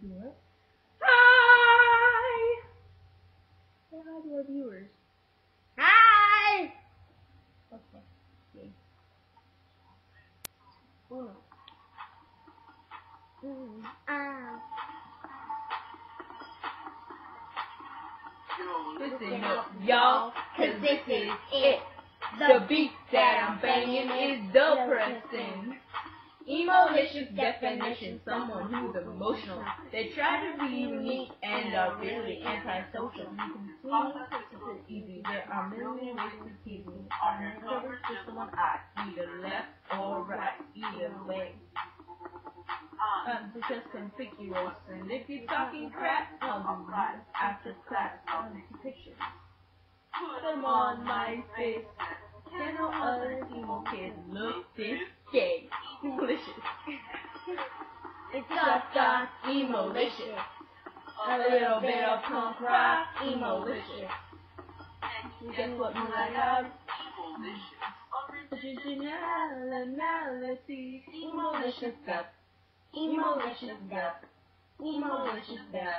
What? Hi! Say hi to our viewers. Hi! Okay. Okay. Uno. Listen up, y'all, cause this is it. The beat that I'm banging is depressing. Emolicious definition, someone who's emotional. They try to be unique and are really antisocial. You can see it easy. There are million ways to tease me. On your cover, just one eye, either left or right, either way. It's just conspicuous, and if you're talking crap, I'll do you after class. I'll make you pictures. Put them on my face. Can no other emo kid look this gay? Emolicious. It's just Emolicious. A little bit of punk rock, Emolicious. Guess what we have? Originality, Emolicious stuff. Emolicious stuff. Emolicious stuff.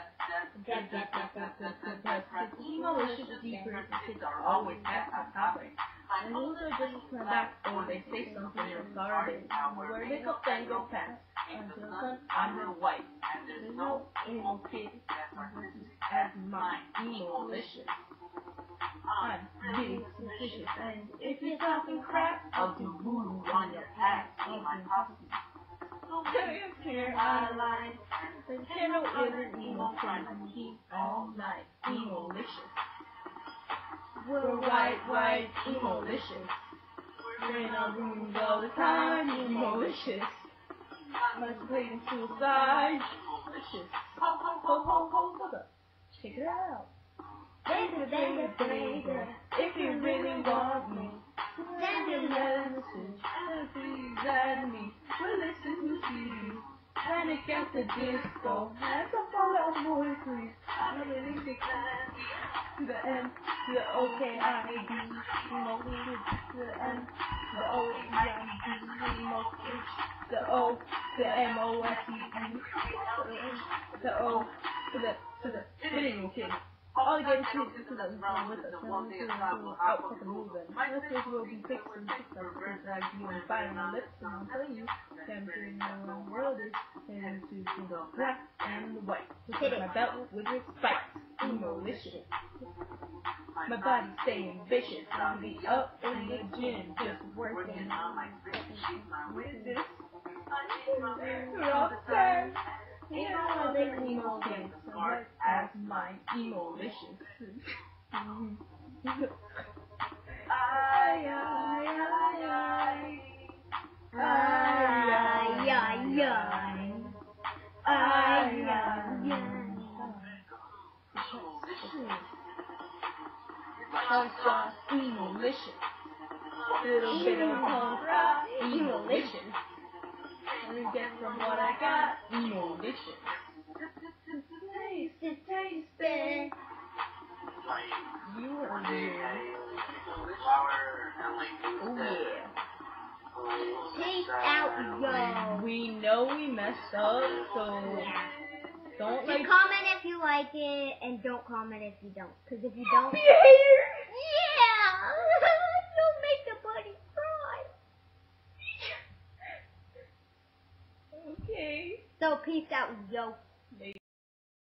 Emolicious deeper kids are always at our topic. And those are just come back or they say something regarding where they go and go past. Until then, I'm real white. There's no emo kid as my Emolicious. I'm getting suspicious, and if you're talking crap, I'll do boo on your ass. I'll do pussy. Here I lie. The channel isn't emo friend. Keep all night. Emolicious. We're white, Emolicious. We're in our rooms all the time, Emolicious. Contemplating suicide, Emolicious. Hold up. Check it out. Baby, if you really want me, send a message, and please add me. We'll listen to CDs, panic at the disco, and some Fall Out Boy, please. I really think to the N, to the OKID, Emolicious, to the N, to the OEID, Emolicious, the O, to the MOSEE, the O, to the video kid. All you get is to them wrong with us, and we'll do out for the movement. My message will be fixed and fixed on the things that you and biting my lips, and I'll tell you, them doing my own world is, and to the black and the white. Hit my belt with its spikes, Emolicious. My body's staying vicious, I'll be up in the gym, just working on my with this. We're all the time. You know how they emo kids smart as my Emolicious. Emolicious. Little bit of punk rock, Emolicious. And you get from what I got, Emolicious. Taste it. You are weird. Oh yeah. Peace out, yo. We know we messed up, so don't like. Just comment if you like it, and don't comment if you don't. Cause if you don't, Be a hater. yeah, don't make the buddy cry. Okay. So peace out, yo.